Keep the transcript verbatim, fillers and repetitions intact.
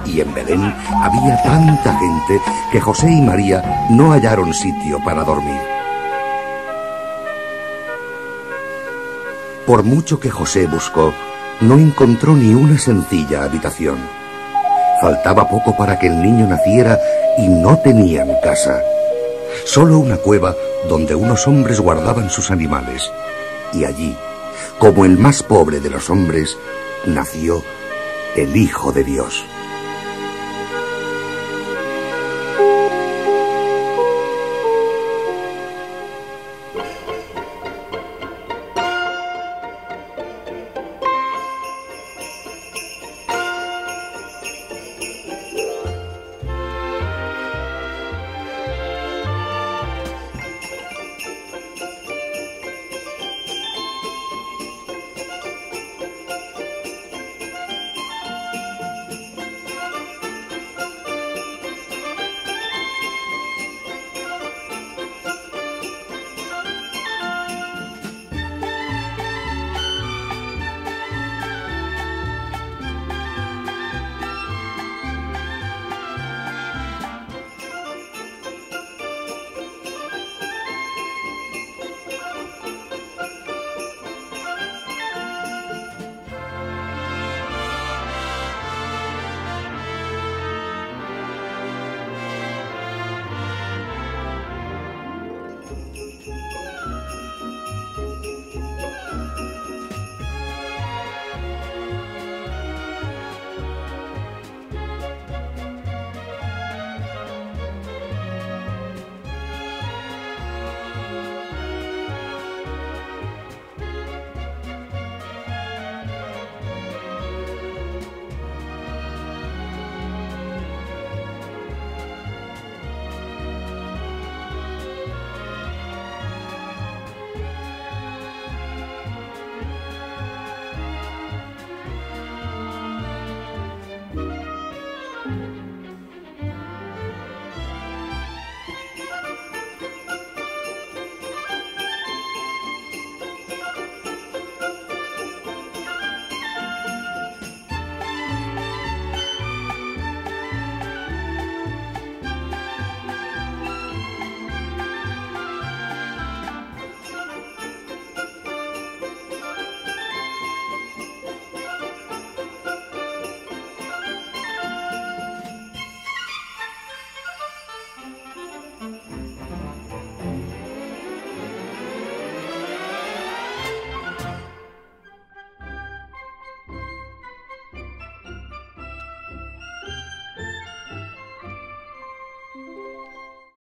y en Belén había tanta gente que José y María no hallaron sitio para dormir. Por mucho que José buscó, no encontró ni una sencilla habitación. Faltaba poco para que el niño naciera y no tenían casa. Solo una cueva donde unos hombres guardaban sus animales. Y allí, como el más pobre de los hombres, nació el Hijo de Dios.